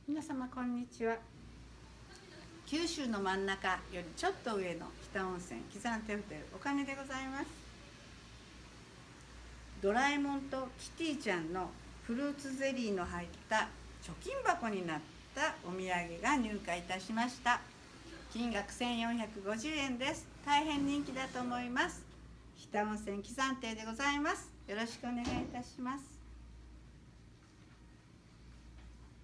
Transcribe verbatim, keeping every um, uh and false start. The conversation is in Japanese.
皆様こんにちは。九州の真ん中よりちょっと上の北温泉喜山亭ホテルお金でございます。ドラえもんとキティちゃんのフルーツゼリーの入った貯金箱になったお土産が入荷いたしました。金額せんよんひゃくごじゅうえんです。大変人気だと思います。北温泉喜山亭でございます。よろしくお願いいたします。